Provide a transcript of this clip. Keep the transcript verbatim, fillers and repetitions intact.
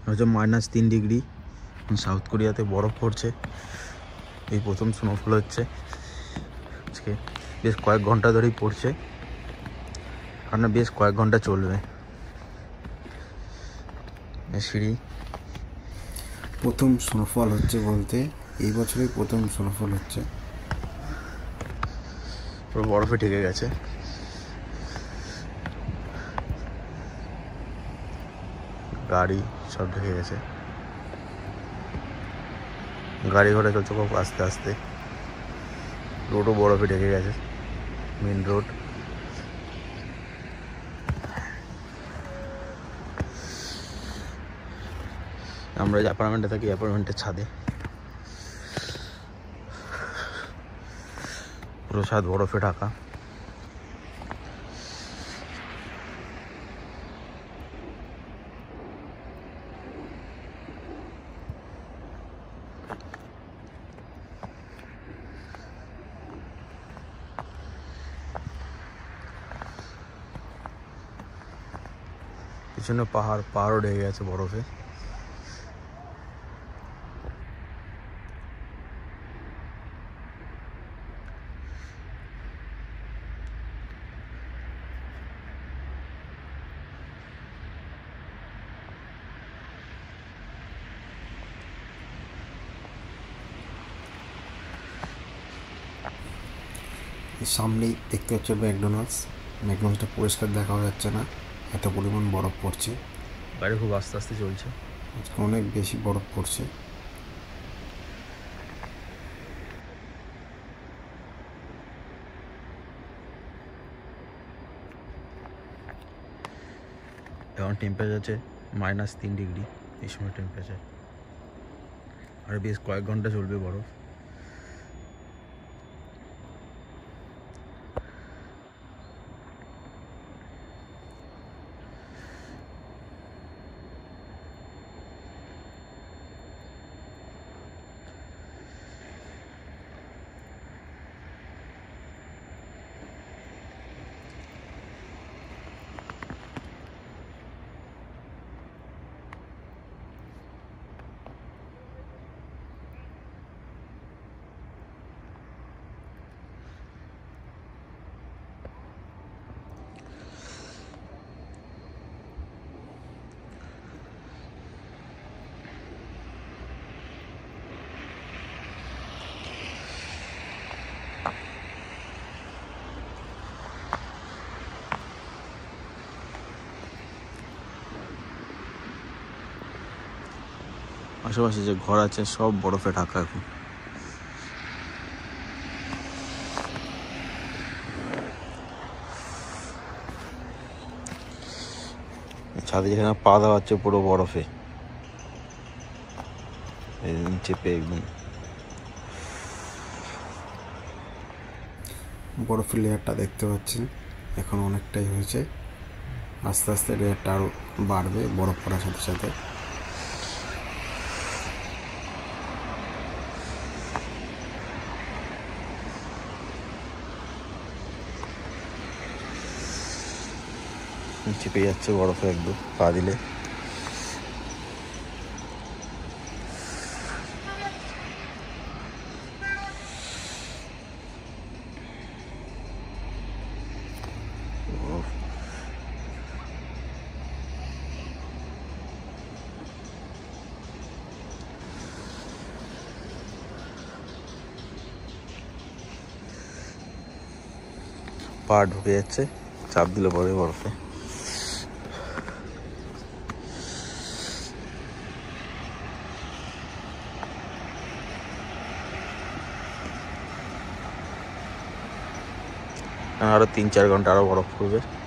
হচ্ছে মাইনাস তিন degree. South কোরিয়াতে বরফ পড়ছে, এই প্রথম স্নোফল হচ্ছে আজকে। বেশ কয়েক ঘন্টা ধরেই পড়ছে, আর না বেশ কয়েক ঘন্টা চলবে। সিঁড়ি প্রথম স্নোফল হচ্ছে বলতে এই বছরই প্রথম স্নোফল হচ্ছে। পুরো বরফে ঢেকে গেছে। গাড়ি সব ঢেকে গেছে, গাড়ি ঘোড়া চলছে খুব আস্তে আস্তে। রোডও বরফে ঢেকে গেছে, মেন রোড। আমরা যে অ্যাপার্টমেন্টে থাকি, অ্যাপার্টমেন্টের ছাদে পুরো ছাদ বরফে ঢাকা। পিছনে পাহাড়, পাহাড়ও ঢেকে গেছে বরফে। সামনেই দেখতে পাচ্ছ ম্যাকডোনাল্ডস। ম্যাকডোনাল্ডসটা পরিষ্কার দেখা যাচ্ছে না, এত পরিমাণ বরফ পড়ছে। গাড়ি খুব আস্তে আস্তে চলছে, আজকে অনেক বেশি বরফ পড়ছে। এখন টেম্পারেচার আছে মাইনাস তিন ডিগ্রি এই সময় টেম্পারেচার, আর বেশ কয়েক ঘন্টা চলবে বরফ। আশেপাশে যে ঘর আছে সব বরফে ঢাকা। এখন ছাদে যেখানে পা দেওয়া হচ্ছে পুরো বরফে, চেপে একদম বরফের লেয়ারটা দেখতে পাচ্ছেন এখন অনেকটাই হয়েছে, আস্তে আস্তে লেয়ারটা আরও বাড়বে বরফ পড়ার সাথে সাথে। চেপে যাচ্ছে বরফে একদম পা দিলে। পা ঢুকে যাচ্ছে, চাপ দিলে পরে বরফে। আরো তিন চার ঘন্টা আরো বরফ পড়বে।